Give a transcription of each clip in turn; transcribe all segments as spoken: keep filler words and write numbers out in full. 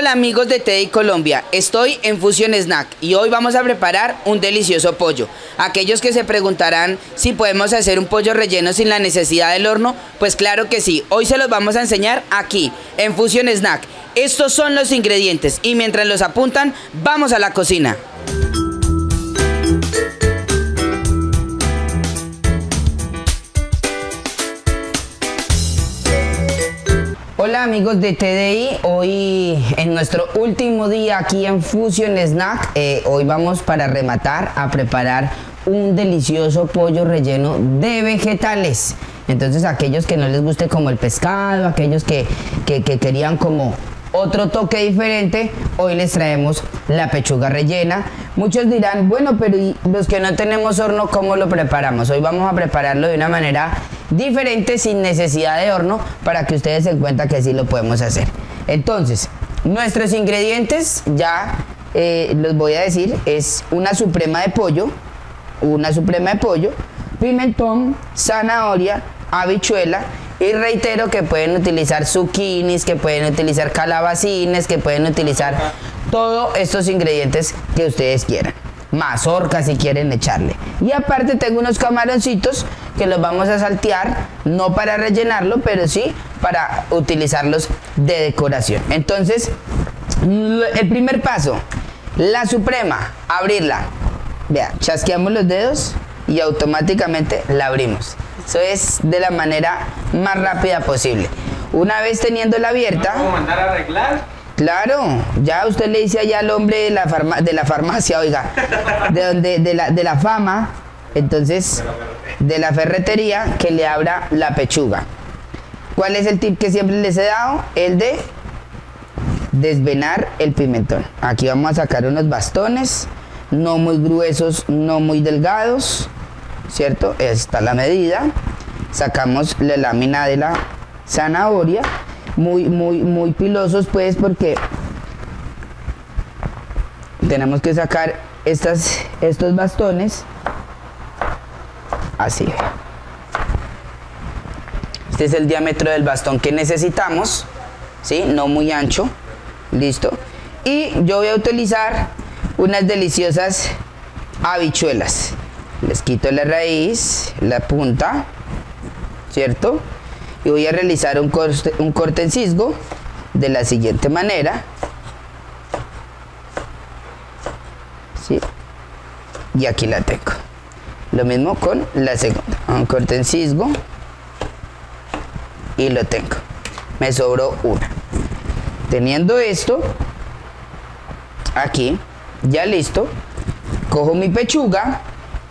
Hola amigos de T D I Colombia, estoy en Fusion Snack y hoy vamos a preparar un delicioso pollo. Aquellos que se preguntarán si podemos hacer un pollo relleno sin la necesidad del horno, pues claro que sí, hoy se los vamos a enseñar aquí en Fusion Snack. Estos son los ingredientes y mientras los apuntan, vamos a la cocina. Hola amigos de T D I, hoy en nuestro último día aquí en Fusion Snack, eh, hoy vamos para rematar a preparar un delicioso pollo relleno de vegetales. Entonces aquellos que no les guste como el pescado, aquellos que, que, que querían como otro toque diferente, hoy les traemos la pechuga rellena. Muchos dirán, bueno, pero ¿y los que no tenemos horno, cómo lo preparamos? Hoy vamos a prepararlo de una manera diferente, sin necesidad de horno, para que ustedes se den cuenta que sí lo podemos hacer. Entonces, nuestros ingredientes ya eh, los voy a decir, es una suprema de pollo, una suprema de pollo, pimentón, zanahoria, habichuela. Y reitero que pueden utilizar zucchinis, que pueden utilizar calabacines, que pueden utilizar todos estos ingredientes que ustedes quieran. Mazorca si quieren echarle. Y aparte tengo unos camaroncitos que los vamos a saltear, no para rellenarlo, pero sí para utilizarlos de decoración. Entonces, el primer paso, la suprema, abrirla. Vea, chasqueamos los dedos y automáticamente la abrimos. Eso es de la manera más rápida posible. Una vez teniéndola abierta... ¿Cómo mandar a arreglar? Claro, ya usted le dice allá al hombre de la, farma, de la farmacia, oiga, de, donde, de, la, de la fama, entonces, de la ferretería, que le abra la pechuga. ¿Cuál es el tip que siempre les he dado? El de desvenar el pimentón. Aquí vamos a sacar unos bastones, no muy gruesos, no muy delgados, ¿cierto? Esta es la medida. Sacamos la lámina de la zanahoria, muy, muy, muy pilosos pues, porque tenemos que sacar estas, estos bastones, así. Este es el diámetro del bastón que necesitamos, ¿sí? No muy ancho, listo. Y yo voy a utilizar unas deliciosas habichuelas. Les quito la raíz, la punta, ¿cierto? Y voy a realizar un corte, un corte en cisgo de la siguiente manera. ¿Sí? Y aquí la tengo. Lo mismo con la segunda. Un corte en cisgo. Y lo tengo. Me sobró una. Teniendo esto, aquí, ya listo, cojo mi pechuga,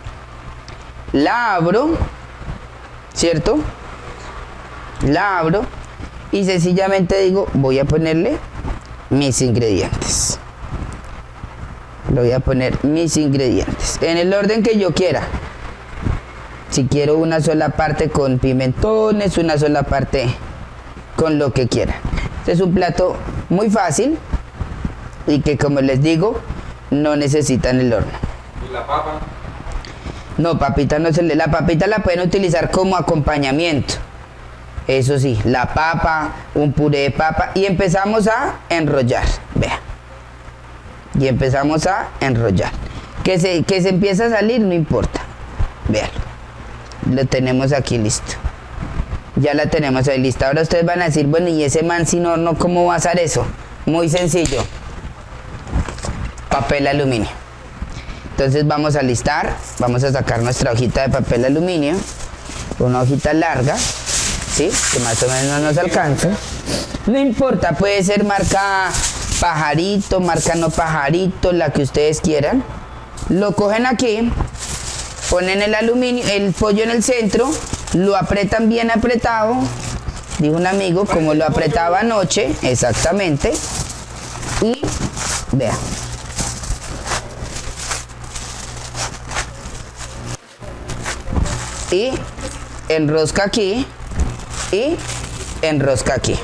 la abro, ¿cierto? La abro y sencillamente digo, voy a ponerle mis ingredientes. Le voy a poner mis ingredientes en el orden que yo quiera. Si quiero una sola parte con pimentones, una sola parte con lo que quiera. Este es un plato muy fácil y que, como les digo, no necesitan el horno. ¿Y la papa? No, papita no se le... La papita la pueden utilizar como acompañamiento. Eso sí, la papa, un puré de papa. Y empezamos a enrollar. Vea. Y empezamos a enrollar. Que se, que se empieza a salir, no importa. Vean. Lo tenemos aquí listo. Ya la tenemos ahí lista. Ahora ustedes van a decir, bueno, ¿y ese man sin horno cómo va a hacer eso? Muy sencillo. Papel aluminio. Entonces vamos a listar, vamos a sacar nuestra hojita de papel aluminio, una hojita larga, ¿sí? Que más o menos nos alcance. No importa, puede ser marca pajarito, marca no pajarito, la que ustedes quieran. Lo cogen aquí, ponen el aluminio, el pollo en el centro, lo apretan bien apretado, dijo un amigo, como lo apretaba anoche, exactamente, y vean. Y enrosca aquí y enrosca aquí.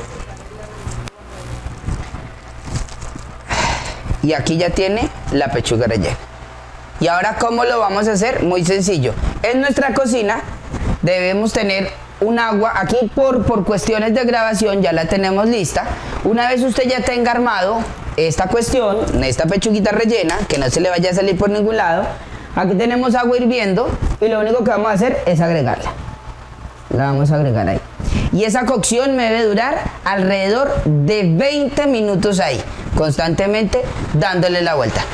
Y aquí ya tiene la pechuga rellena. Y ahora, ¿cómo lo vamos a hacer? Muy sencillo. En nuestra cocina debemos tener un agua. Aquí por, por cuestiones de grabación ya la tenemos lista. Una vez usted ya tenga armado esta cuestión, esta pechuguita rellena, que no se le vaya a salir por ningún lado. Aquí tenemos agua hirviendo y lo único que vamos a hacer es agregarla. La vamos a agregar ahí. Y esa cocción me debe durar alrededor de veinte minutos ahí, constantemente dándole la vuelta.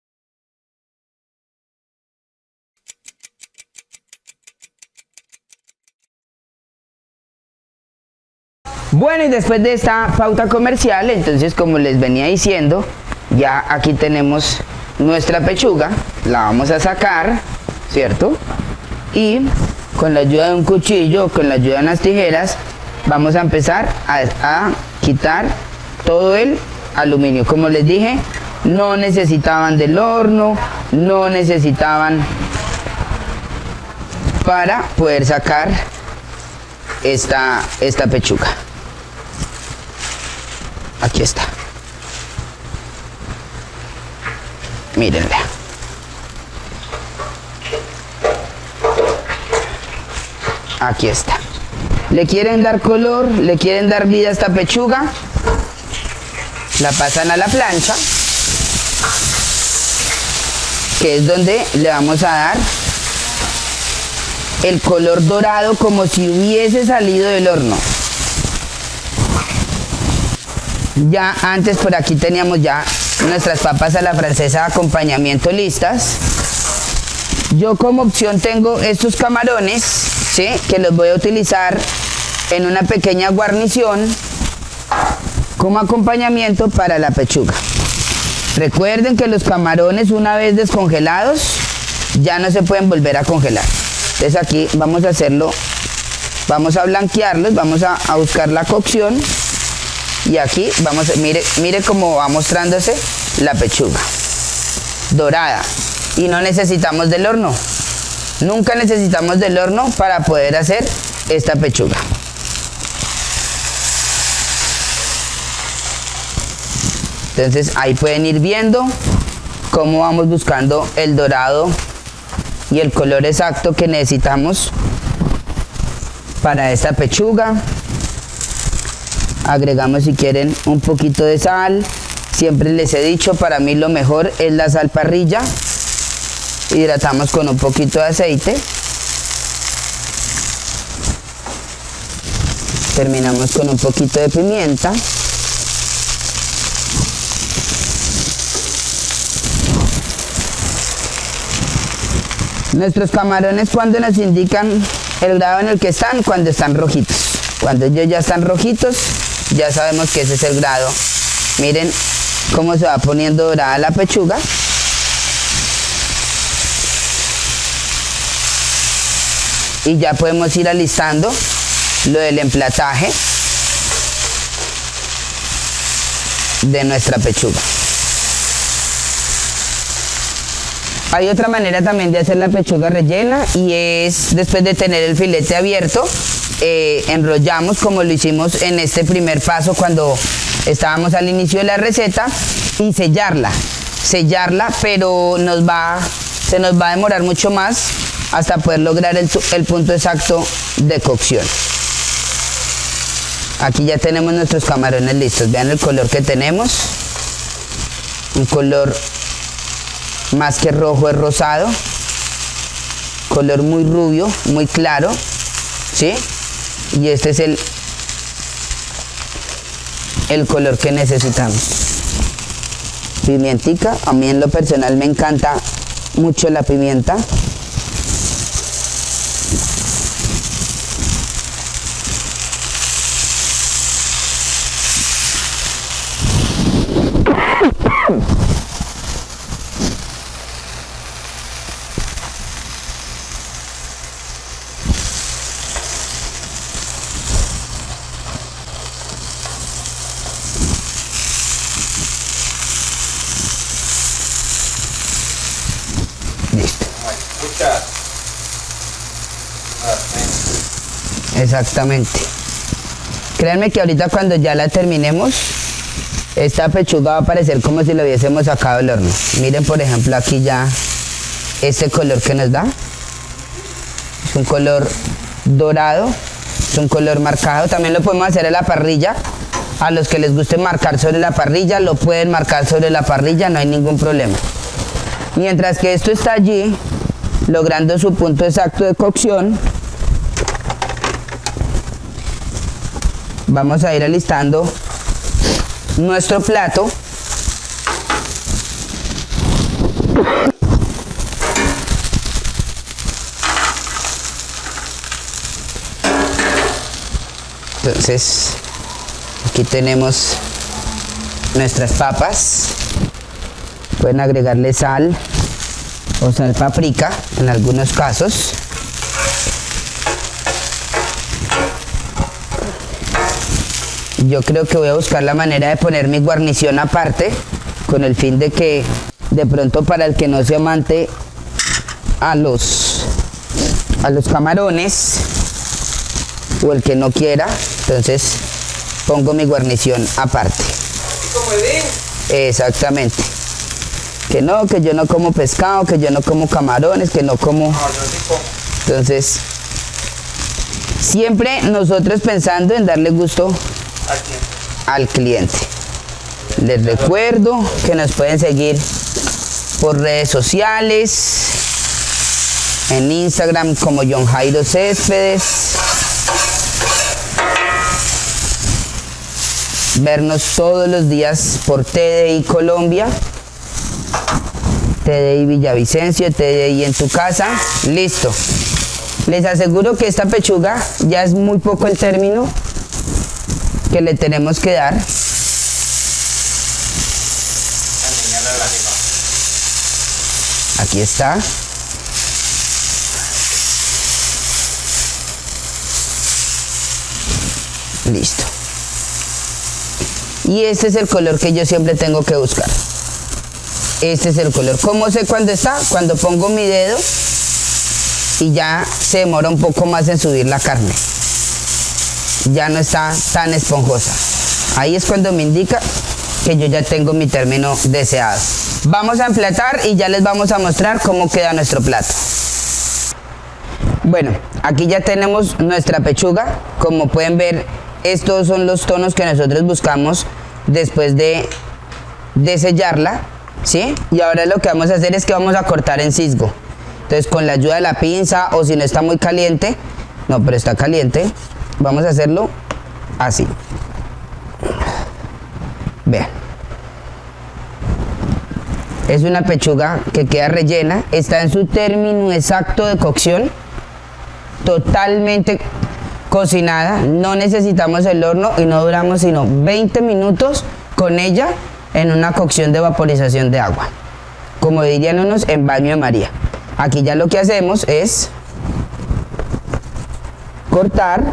Bueno, y después de esta pauta comercial, entonces como les venía diciendo, ya aquí tenemos nuestra pechuga, la vamos a sacar, ¿cierto? Y con la ayuda de un cuchillo, con la ayuda de unas tijeras, vamos a empezar a, a quitar todo el aluminio. Como les dije, no necesitaban del horno, no necesitaban para poder sacar esta, esta pechuga. Aquí está. Mírenla. Aquí está. Le quieren dar color, le quieren dar vida a esta pechuga. La pasan a la plancha, que es donde le vamos a dar el color dorado como si hubiese salido del horno. Ya antes por aquí teníamos ya nuestras papas a la francesa de acompañamiento listas. Yo como opción tengo estos camarones, ¿sí?, que los voy a utilizar en una pequeña guarnición como acompañamiento para la pechuga. Recuerden que los camarones, una vez descongelados, ya no se pueden volver a congelar. Entonces aquí vamos a hacerlo, vamos a blanquearlos, vamos a, a buscar la cocción. Y aquí vamos a, mire, mire cómo va mostrándose la pechuga dorada. Y no necesitamos del horno. Nunca necesitamos del horno para poder hacer esta pechuga. Entonces ahí pueden ir viendo cómo vamos buscando el dorado y el color exacto que necesitamos para esta pechuga. Agregamos, si quieren, un poquito de sal. Siempre les he dicho, para mí lo mejor es la sal parrilla. Hidratamos con un poquito de aceite. Terminamos con un poquito de pimienta. Nuestros camarones, cuando nos indican el grado en el que están, cuando están rojitos. Cuando ellos ya están rojitos, ya sabemos que ese es el grado. Miren cómo se va poniendo dorada la pechuga. Y ya podemos ir alistando lo del emplataje de nuestra pechuga. Hay otra manera también de hacer la pechuga rellena, y es, después de tener el filete abierto, eh, enrollamos como lo hicimos en este primer paso cuando estábamos al inicio de la receta, y sellarla, sellarla, pero nos va, se nos va a demorar mucho más hasta poder lograr el, el punto exacto de cocción. Aquí ya tenemos nuestros camarones listos. Vean el color que tenemos, un color más que rojo, es rosado, color muy rubio, muy claro, ¿sí? Y este es el, el color que necesitamos. Pimientica, a mí en lo personal me encanta mucho la pimienta. Listo. Exactamente. Créanme que ahorita cuando ya la terminemos, esta pechuga va a parecer como si lo hubiésemos sacado del horno. Miren, por ejemplo, aquí ya este color que nos da. Es un color dorado, es un color marcado. También lo podemos hacer a la parrilla, A los que les guste marcar sobre la parrilla, lo pueden marcar sobre la parrilla, no hay ningún problema. Mientras que esto está allí, logrando su punto exacto de cocción, vamos a ir alistando nuestro plato. Entonces, aquí tenemos nuestras papas. Pueden agregarle sal o sal paprika en algunos casos. Yo creo que voy a buscar la manera de poner mi guarnición aparte, con el fin de que de pronto para el que no sea amante a los, a los camarones, o el que no quiera, entonces pongo mi guarnición aparte. ¿Cómo es? Exactamente. Que no, que yo no como pescado, que yo no como camarones, que no como... No, yo sí como. Entonces, siempre nosotros pensando en darle gusto ¿A quién? al cliente. Les recuerdo que nos pueden seguir por redes sociales, en Instagram como John Jairo Céspedes, vernos todos los días por T D I Colombia, T D I Villavicencio, T D I en tu casa. Listo. Les aseguro que esta pechuga ya es muy poco el término que le tenemos que dar. Aquí está. Listo. Y este es el color que yo siempre tengo que buscar. Este es el color. ¿Cómo sé cuándo está? Cuando pongo mi dedo y ya se demora un poco más en subir la carne. Ya no está tan esponjosa. Ahí es cuando me indica que yo ya tengo mi término deseado. Vamos a emplatar y ya les vamos a mostrar cómo queda nuestro plato. Bueno, aquí ya tenemos nuestra pechuga. Como pueden ver, estos son los tonos que nosotros buscamos después de, de sellarla, ¿sí? Y ahora lo que vamos a hacer es que vamos a cortar en cisgo. Entonces, con la ayuda de la pinza, o si no está muy caliente, no, pero está caliente, vamos a hacerlo así. Vean. Es una pechuga que queda rellena, está en su término exacto de cocción, totalmente cocinada, no necesitamos el horno y no duramos sino veinte minutos con ella en una cocción de vaporización de agua, como dirían unos, en baño de María. Aquí ya lo que hacemos es cortar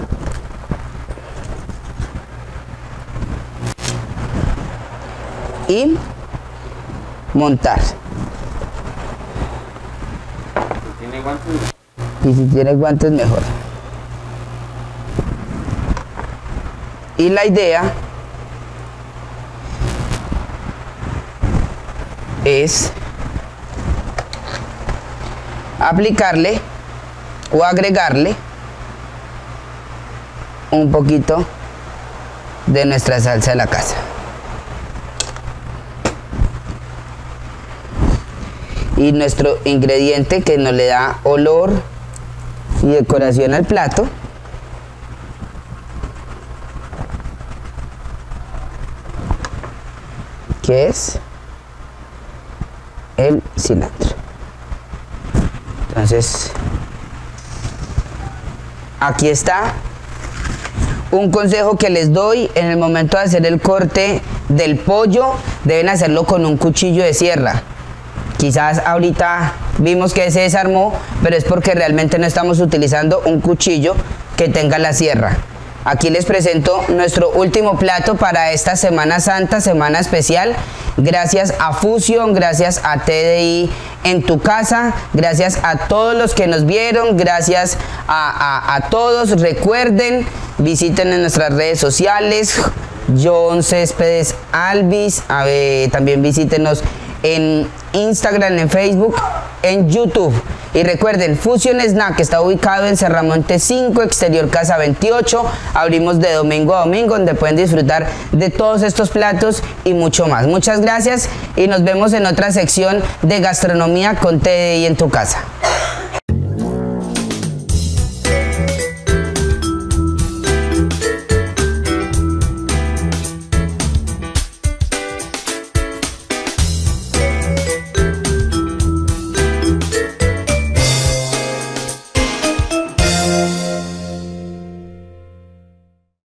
y montar. ¿Tiene guantes? Y si tiene guantes, mejor. Y la idea es aplicarle o agregarle un poquito de nuestra salsa de la casa. Y nuestro ingrediente que nos le da olor y decoración al plato, que es el cilantro. Entonces, aquí está un consejo que les doy: en el momento de hacer el corte del pollo, deben hacerlo con un cuchillo de sierra. Quizás ahorita vimos que se desarmó, pero es porque realmente no estamos utilizando un cuchillo que tenga la sierra. Aquí les presento nuestro último plato para esta Semana Santa, semana especial. Gracias a Fusion, gracias a T D I en tu casa, gracias a todos los que nos vieron, gracias a, a, a todos. Recuerden, visiten en nuestras redes sociales, John Céspedes Alvis, a ver, también visítenos en Instagram, en Facebook, en YouTube. Y recuerden, Fusion Snack está ubicado en Serramonte cinco, exterior Casa veintiocho. Abrimos de domingo a domingo, donde pueden disfrutar de todos estos platos y mucho más. Muchas gracias y nos vemos en otra sección de gastronomía con T D I en tu casa.